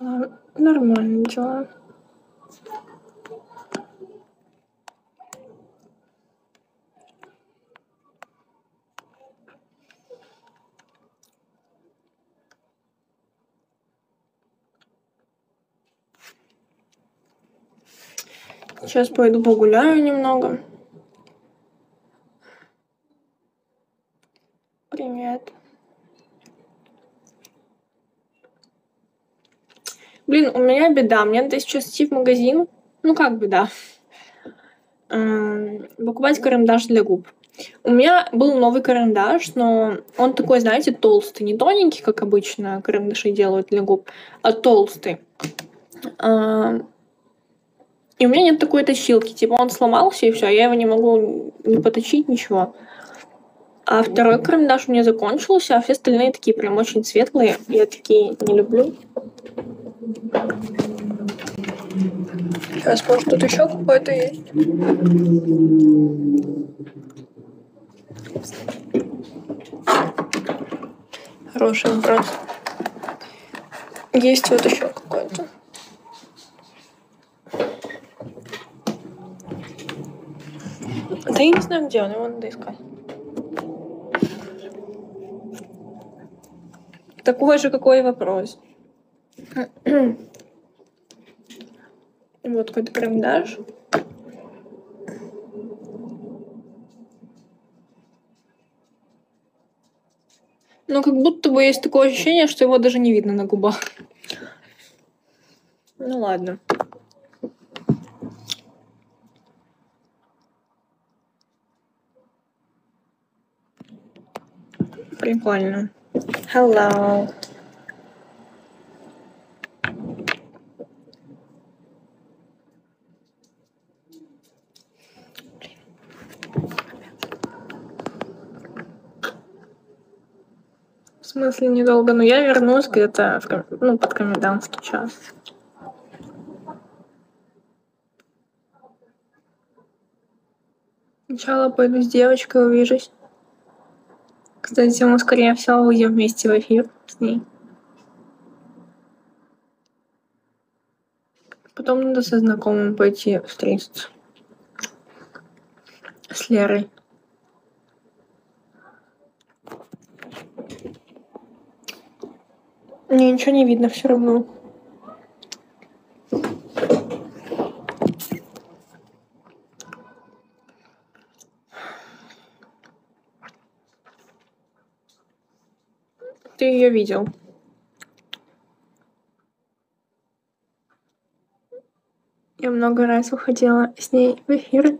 Нормально дела. Сейчас пойду погуляю немного. Привет. Блин, у меня беда. Мне надо сейчас идти в магазин. Ну как беда? Покупать карандаш для губ. У меня был новый карандаш, но он такой, знаете, толстый. Не тоненький, как обычно карандаши делают для губ, а толстый. И у меня нет такой точилки. Типа он сломался, и все, я его не могу не поточить, ничего. А второй карандаш у меня закончился, а все остальные такие прям очень светлые. Я такие не люблю. Сейчас, может, тут еще какой-то есть. Хороший вопрос. Есть вот еще какой-то. Да я не знаю, где он, его надо искать. Такой же, какой вопрос. Вот какой-то карандаш. Но как будто бы есть такое ощущение, что его даже не видно на губах. Ну ладно. Прикольно. Hello. В смысле недолго? Но я вернусь где-то под комендантский час. Сначала пойду с девочкой увижусь. Кстати, мы, скорее всего, выйдем вместе в эфир с ней. Потом надо со знакомым пойти встретиться. С Лерой. Мне ничего не видно все равно. Ты ее видел? Я много раз выходила с ней в эфир.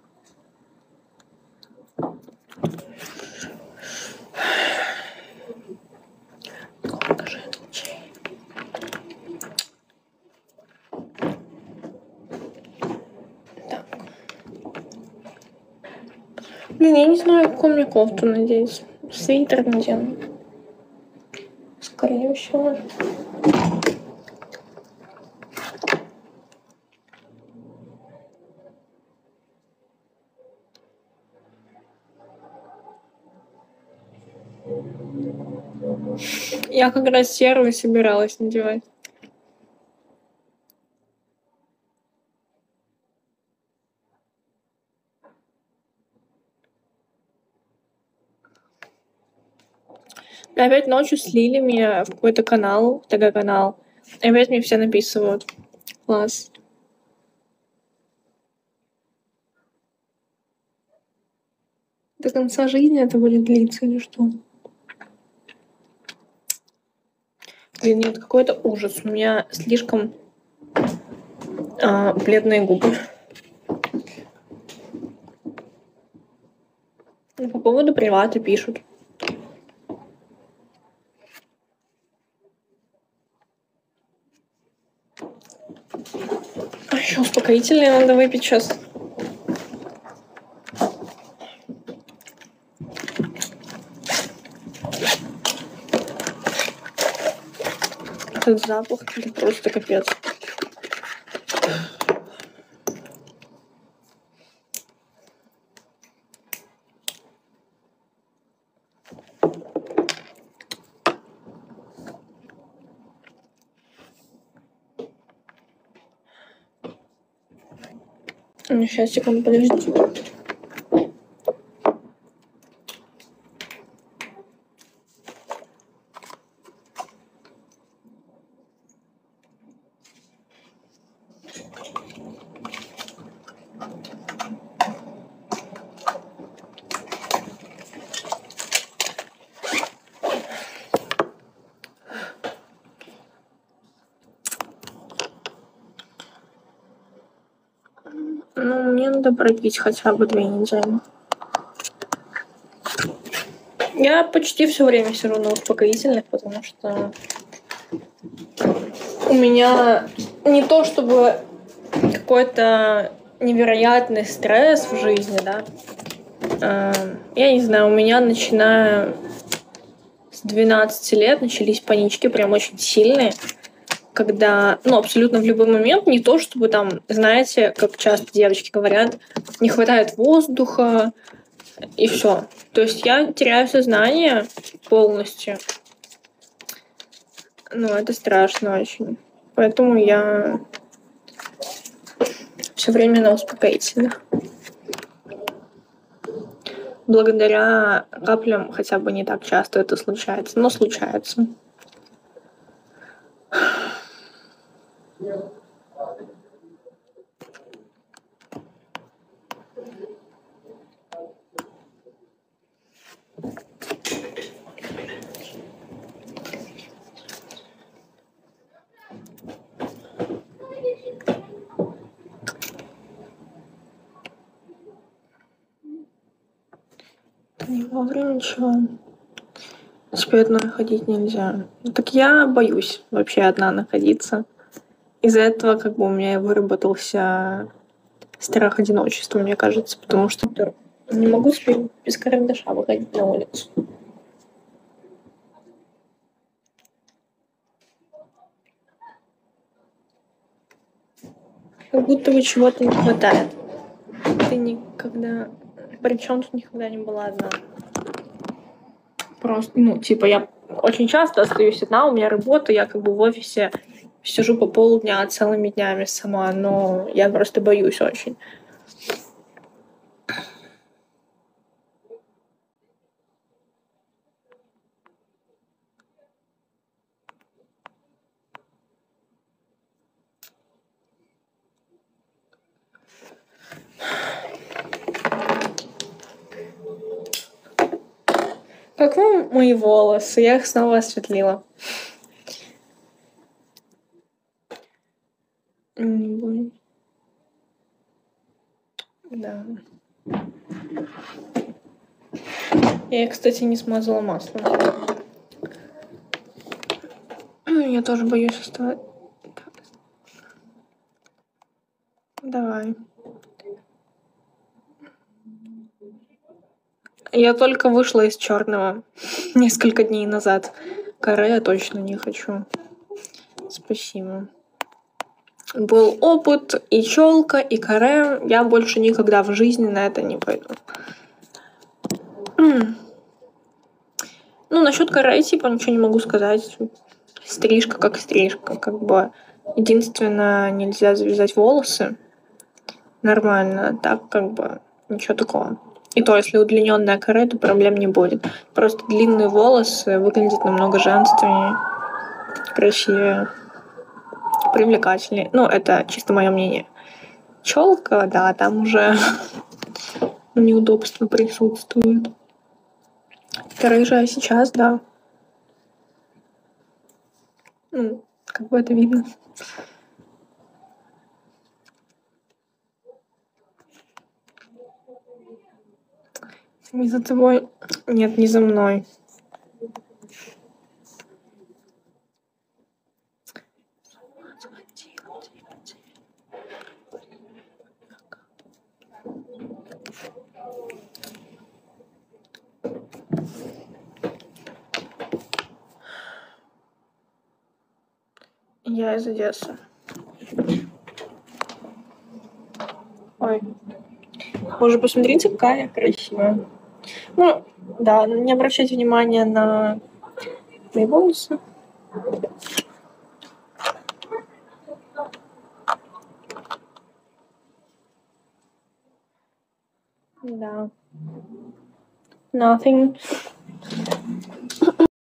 Блин, я не знаю, какую мне кофту надеть. Свитер надену. Скорее всего. Я как раз серую собиралась надевать. Опять ночью слили меня в какой-то канал, ТГ-канал. И опять мне все написывают. Класс. До конца жизни это будет длиться или что? Блин, нет, какой-то ужас. У меня слишком бледные губы. По поводу привата пишут. А еще успокоительное надо выпить сейчас. Этот запах, это просто капец. Сейчас, секунду, подожди. Ну, мне надо пропить хотя бы 2 недели. Я почти все время сижу на успокоительных, потому что у меня не то чтобы какой-то невероятный стресс в жизни, да. Я не знаю, у меня начиная с 12 лет начались панички прям очень сильные, когда, ну, абсолютно в любой момент, не то чтобы там, знаете, как часто девочки говорят, не хватает воздуха, и все. То есть я теряю сознание полностью. Ну, это страшно очень. Поэтому я все время на успокоительных. Благодаря каплям хотя бы не так часто это случается, но случается. Не вовремя ничего. Теперь одной ходить нельзя. Так я боюсь вообще одна находиться. Из-за этого как бы у меня и выработался страх одиночества, мне кажется, потому что не могу себе без карандаша выходить на улицу. Как будто бы чего-то не хватает. Ты никогда... Причем тут никогда не была одна. Просто, ну, типа, я очень часто остаюсь одна, у меня работа, я как бы в офисе сижу по полдня целыми днями сама, но я просто боюсь очень. Как вам мои волосы? Я их снова осветлила. Да. Я их, кстати, не смазала маслом. Я тоже боюсь оставать. Давай. Я только вышла из черного несколько дней назад. Каре я точно не хочу. Спасибо. Был опыт и челка, и каре. Я больше никогда в жизни на это не пойду. Ну, насчет каре, типа, ничего не могу сказать. Стрижка как стрижка, как бы. Единственное, нельзя завязать волосы нормально, так как бы ничего такого. И то, если удлиненная каре, то проблем не будет. Просто длинные волосы выглядят намного женственнее, красивее, привлекательнее. Ну, это чисто мое мнение. Челка, да, там уже неудобства присутствуют. Рыжая сейчас, да. Ну, как бы это видно. Не за тобой. Нет, не за мной. Я из Одессы. Ой. Боже, посмотрите, какая я красивая. Ну, да, не обращайте внимания на мои волосы. Да. Nothing.